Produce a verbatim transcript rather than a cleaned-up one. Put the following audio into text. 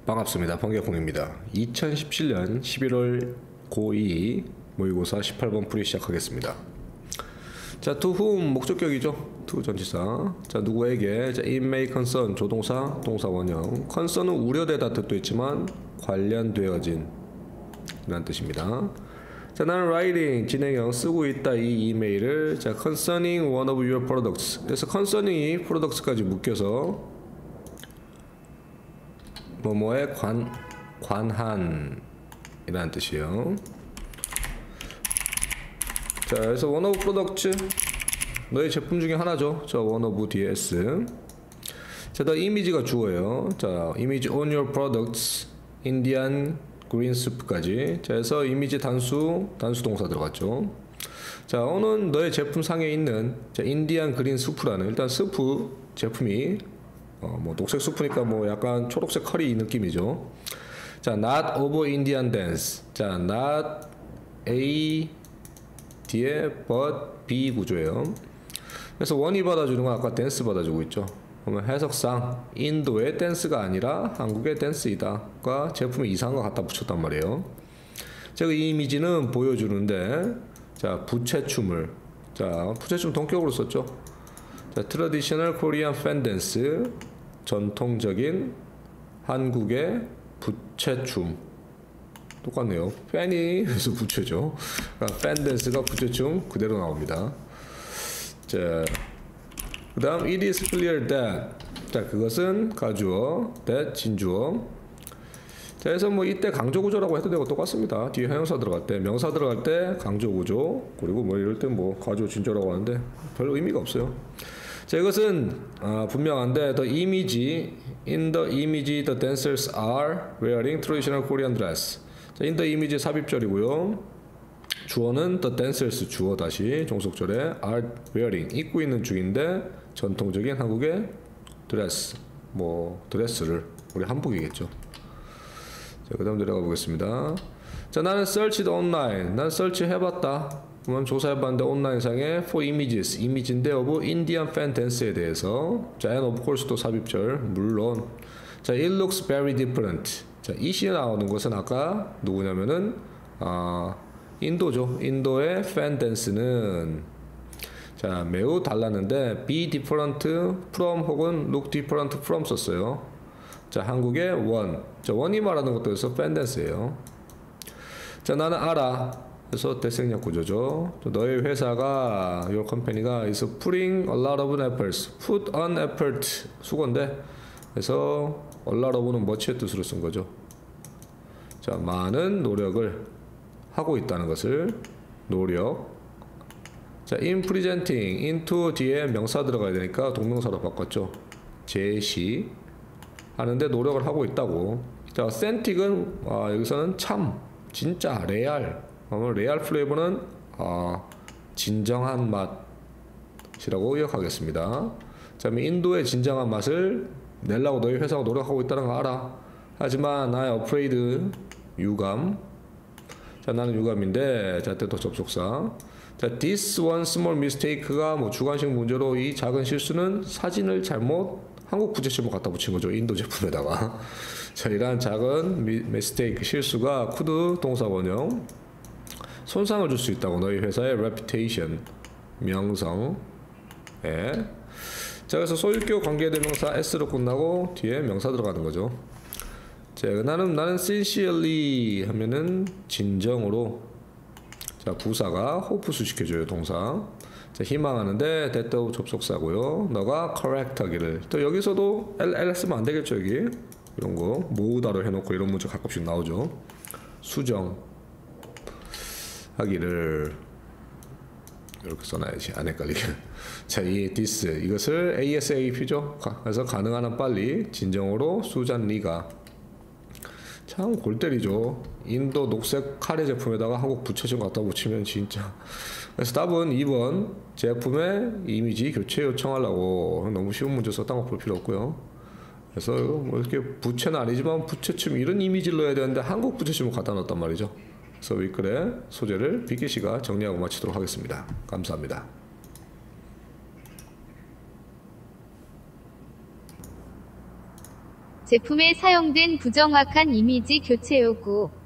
반갑습니다. 번개콩입니다. 이천십칠년 십일월 고이 모의고사 십팔 번 풀이 시작하겠습니다. 자, to whom 목적격이죠. to 전치사. 자, 누구에게? 자, it may concern 조동사, 동사 원형. concern은 우려되다 뜻도 있지만 관련되어진 이란 뜻입니다. 자, 나는 writing 진행형 쓰고 있다 이 이메일을 자, concerning one of your products. 그래서 concerning이 products까지 묶여서 뭐뭐에 관, 관한 이라는 뜻이에요. 자, 그래서 one of products 너의 제품 중에 하나죠. 자, one of ds. 자, the image가 주어예요. 자, image on your products Indian green soup까지. 자, 그래서 이미지 단수 단수 동사 들어갔죠. 자, on은 너의 제품 상에 있는 자, 인디안 그린 수프라는 일단 스프 제품이 어, 뭐 녹색 수프니까 뭐 약간 초록색 커리 느낌이죠. 자, not of Indian dance. 자, not A 뒤에 but B 구조예요. 그래서 원이 받아주는 건 아까 댄스 받아주고 있죠. 그러면 해석상 인도의 댄스가 아니라 한국의 댄스이다가 제품의 이상과 갖다 붙였단 말이에요. 제가 이 이미지는 보여주는데 자, 부채춤을 자, 부채춤 동격으로 썼죠. 자, 트래디셔널 코리안 팬 댄스 전통적인 한국의 부채춤 똑같네요. 팬이 그래서 부채죠. 그러니까 팬 댄스가 부채춤 그대로 나옵니다. 자, 그 다음 it is clear that 자, 그것은 가주어 that 진주어. 자, 그래서 뭐 이때 강조구조라고 해도 되고 똑같습니다. 뒤에 형용사 들어갈 때 명사 들어갈 때 강조구조 그리고 뭐 이럴 때 뭐 가주어 진주어라고 하는데 별 의미가 없어요. 자, 이것은 아, 분명한데 the image in the image the dancers are wearing traditional Korean dress. 자, in the image 삽입절이고요. 주어는 the dancers 주어 다시 종속절에 are wearing 입고 있는 중인데 전통적인 한국의 드레스 뭐 드레스를 우리 한복이겠죠. 자, 그다음 내려가 보겠습니다. 자, 나는 searched online. 난 search 해봤다. 그러면 조사해봤는데 온라인상에 for images, 이미지인데 of Indian fan dance에 대해서 자, and of course 또 삽입절 물론 자, it looks very different. 자, it이 나오는 것은 아까 누구냐면은 아, 인도죠. 인도의 fan dance는 자, 매우 달랐는데 be different from 혹은 look different from 썼어요. 자, 한국의 one. 자, one이 말하는 것도 그래서 fan dance예요. 자, 나는 알아. 그래서 대생략 구조죠. 너의 회사가 your company가 is putting a lot of efforts. put on effort 수건데 그래서 a lot of는 much의 뜻으로 쓴 거죠. 자, 많은 노력을 하고 있다는 것을 노력. 자, in presenting into 뒤에 명사 들어가야 되니까 동명사로 바꿨죠. 제시 하는데 노력을 하고 있다고. 자, authentic은 아, 여기서는 참 진짜 레알. 그러면 레알 플레이버는 아, 진정한 맛이라고 기억하겠습니다. 자, 인도의 진정한 맛을 내려고 너희 회사가 노력하고 있다는 거 알아. 하지만 나의 afraid 유감. 자, 나는 유감인데 자, 때또 접속사. 자, this one small mistake가 뭐 주관식 문제로 이 작은 실수는 사진을 잘못 한국 부채춤을 갖다 붙인 거죠. 인도 제품에다가. 자, 이러한 작은 미, mistake 실수가 could 동사 원형 손상을 줄 수 있다고 너희 회사의 reputation 명성에. 자, 그래서 소유격 관계대명사 s로 끝나고 뒤에 명사 들어가는 거죠. 자, 나는 나는 sincerely 하면은 진정으로. 자, 부사가 호프 수식해줘요 동사. 자, 희망하는데 that 접속사고요. 너가 correct 하기를. 또 여기서도 L, L 쓰면 안 되겠죠 여기. 이런 거 모으다로 해놓고 이런 문제 가끔씩 나오죠. 수정 하기를 이렇게 써놔야지 안 헷갈리게. 자, 이 this 이것을 에이에스에이피죠. 그래서 가능한 한 빨리 진정으로 수잔 리가 참 골 때리죠. 인도 녹색 카레 제품에다가 한국 부채춤 갖다 붙이면 진짜. 그래서 답은 이 번 제품의 이미지 교체 요청하려고. 너무 쉬운 문제 썼던 거 볼 필요 없고요. 그래서 뭐 이렇게 부채는 아니지만 부채춤 이런 이미지를 넣어야 되는데 한국 부채춤을 갖다 넣었단 말이죠. 그래서 윗글의 소재를 빅게시가 정리하고 마치도록 하겠습니다. 감사합니다. 제품에 사용된 부정확한 이미지 교체 요구.